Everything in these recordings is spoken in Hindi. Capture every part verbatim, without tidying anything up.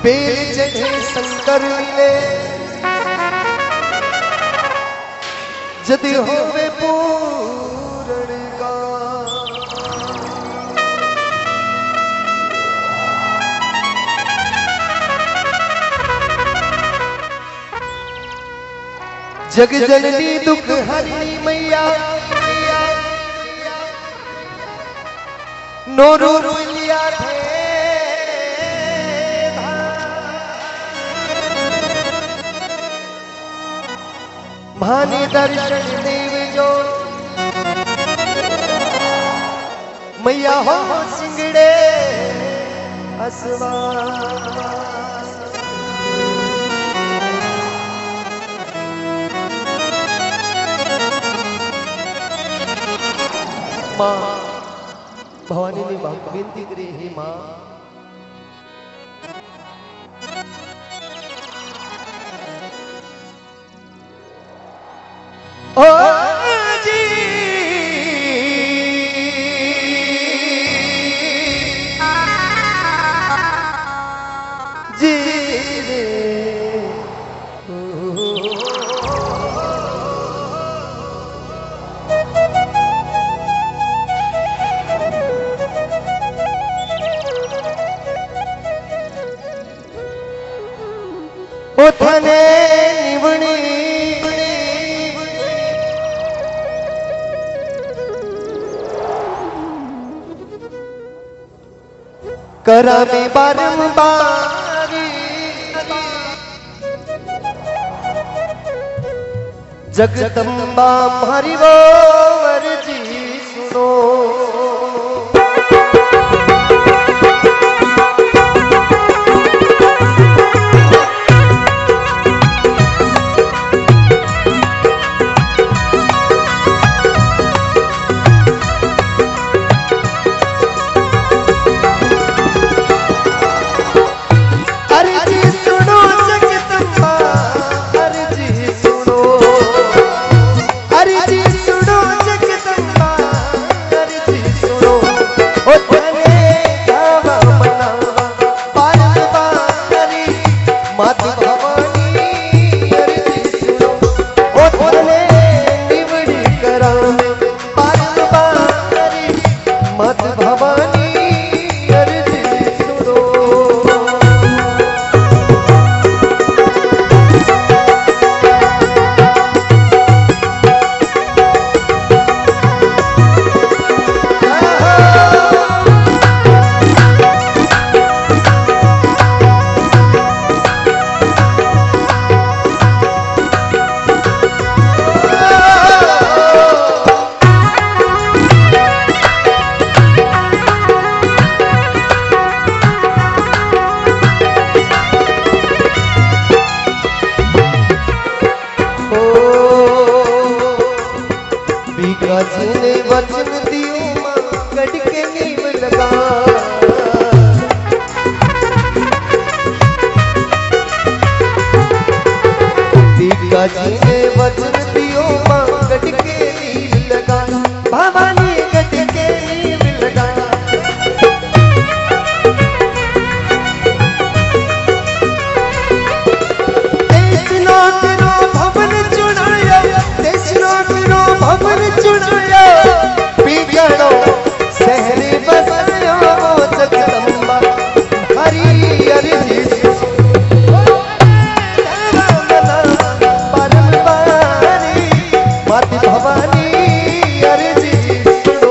बेल चढ़े शंकर मिले जदि होवे पूरण का जग जननी दुख हरनी मैया नोरू लिया थे भानी दर्शन देव जो मैया हो सिंगड़े असवा मां भवानी ने विनती करी हे मां ओ जी जी रे ओ थने निवणी करा में बारंबारी जगदम्बा मारी वो अर्जी सुनो ने वचन दियो मां गढ़ के नींव लगा दीका जी ने वचन दियो मां गढ़ के नींव लगा भवानी गढ़ के नींव लगा देश नौकरो भवन चुनाया देश नौकरो भवन चुनाया बिगड़ो शहर बसायो जगदम्बा हरी हरी माती भवानी अर्जी सुनो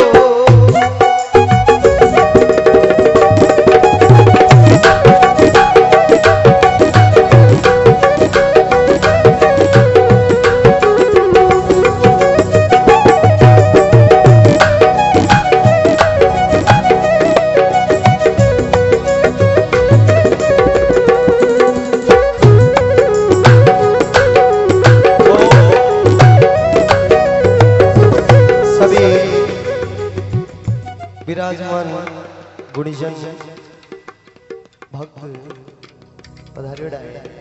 विराजमान गुणीजन भक्त पधारियोड़ा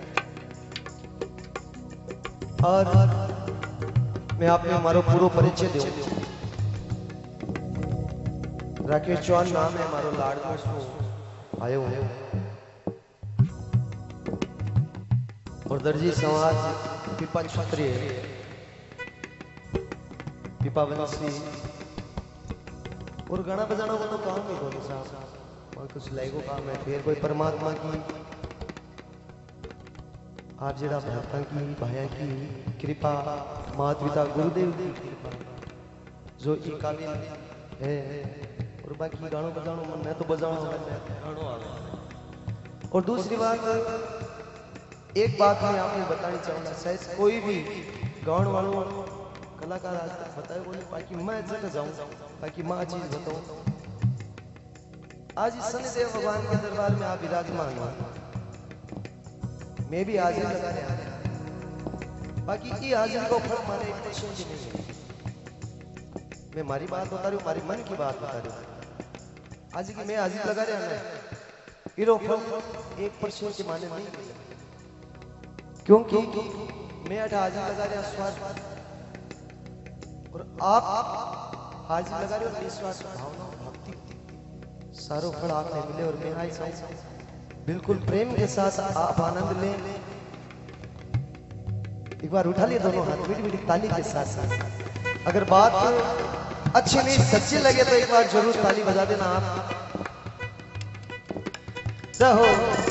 और मैं आपने हमारो पूरा परिचय दो राकेश चौहान नाम है हमारो लाडको आयो और दर्जी समाज पीपा क्षत्रिय पीपा वंशी और गाना बजाना वो तो काम ही बोलो साहब और कुछ लाइको काम है फिर कोई परमात्मा की आप जरा भक्तां की भाया की कृपा माता पिता गुरुदेव की कृपा जो ई काबिल है और बाकी गानों बजानो मन मैं तो बजाना गानों आ और दूसरी बात एक बात मैं आपको बतानी चाहूंगा शायद कोई भी गाँव वालों कलाकार आज तक बताए बोले बाकी मैं जगह जाऊं बाकी माँ चीज बताऊं आज इस शनिदेव भगवान के दरबार में आप विराजमान हो मैं भी हाजिर लगाने आ गया बाकी की हाजिर को फल मारे एक परसेंट भी नहीं है मैं मारी बात बता रही हूँ मारी मन की बात बता रही हूँ आज की मैं हाजिर लगा रहा है हीरो फल एक परसेंट के माने नहीं क्योंकि मैं अठ हाजिर लगा रहा स्वाद और आप हाजिर लगा रहे हो विश्वास भावना भक्ति सारो फल आपने मिले और मेरा ही साथ बिल्कुल प्रेम के साथ आप आनंद लें एक बार उठा लिए दोनों हाथ मीठी मीठी ताली के साथ साथ अगर बात अच्छी नहीं सच्ची लगे तो एक बार जरूर ताली बजा देना आप हो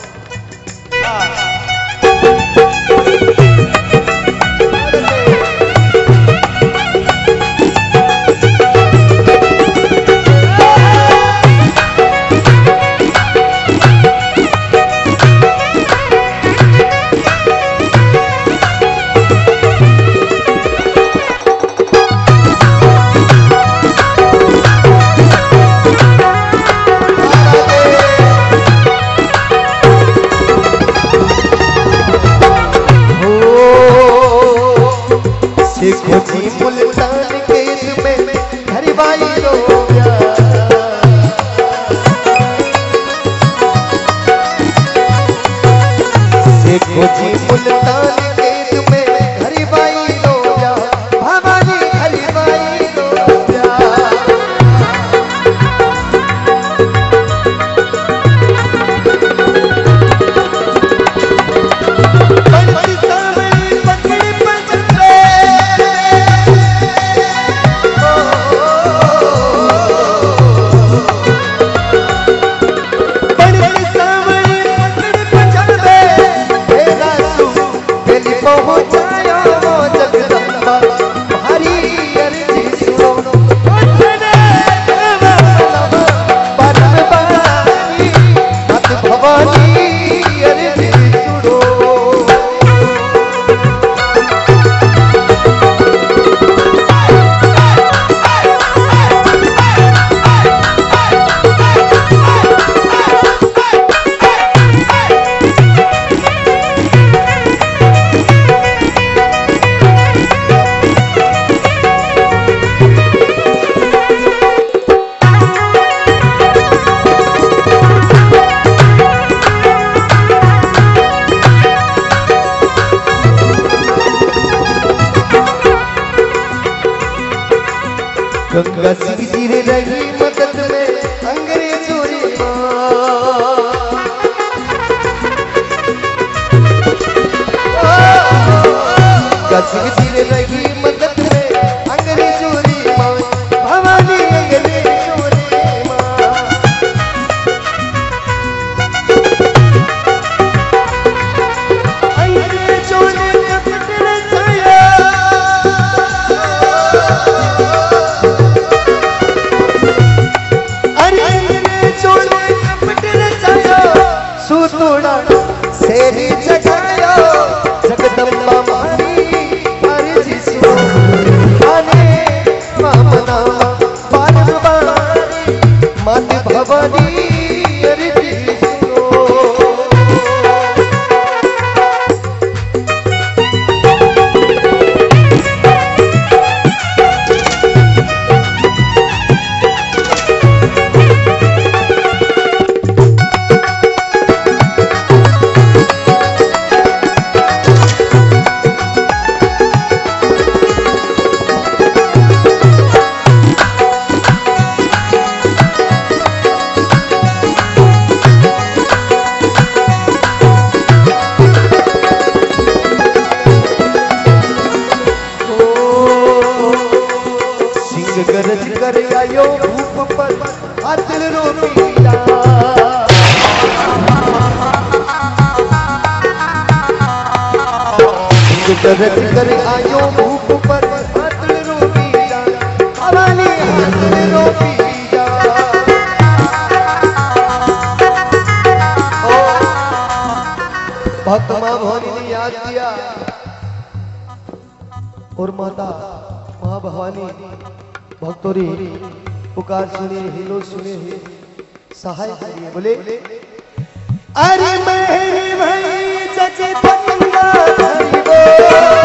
गंगा सिंह जी रही मदद में अंग्रेजों ने गंगा सिंह जी रही मदद में अंग्रेजों ने भवानी अंग्रेजों ने अंग्रेजों ने सेरी जगायो जगदम्बा मारी हरि जी सुनो आने मामना पार बारी मात भवानी हरि जी सुनो भूप पर हाथिल रोपी जा करत कर आयो भूप पर हाथिल रोपी जा हवाली हाथिल रोपी जा ओ भक्त मां भवानी ने याद किया और माता मां भवानी भक्तोरी पुकार सुने हिलो सुने ही सहाय करिए बोले अरे मेहरी भाई जगदम्बा हरि बोल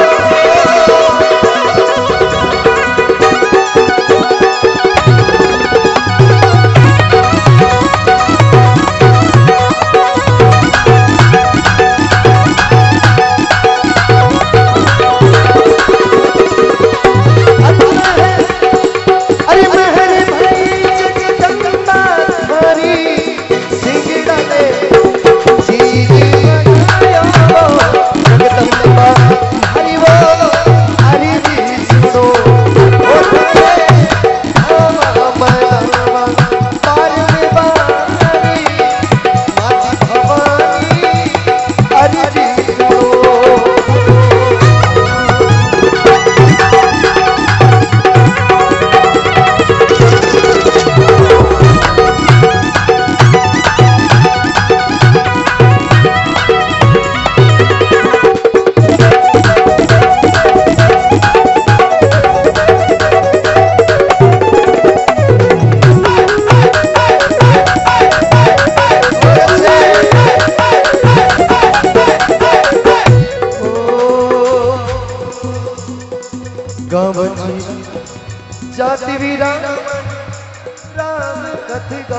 जाति वीरा राम कथगा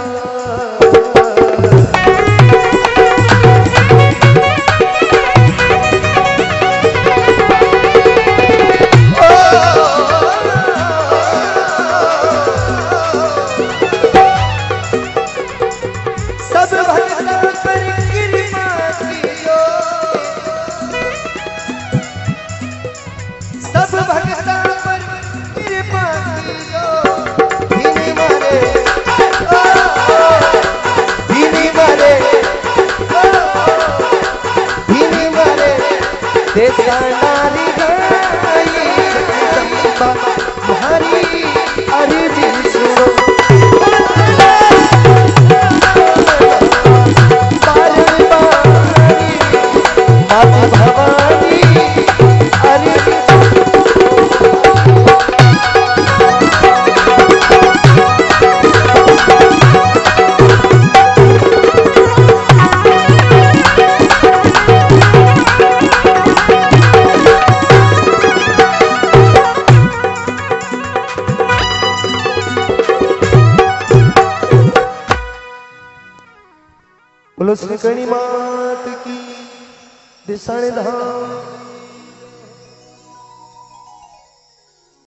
सब भक्तों पर कृपा कीजो सब भक्तों पर कृपा कीजो धीनी मारे धीनी मारे धीनी मारे देखा नारी गाई हरी अर्जी सुनो बोलो श्री कणी मात की दिशाने धाम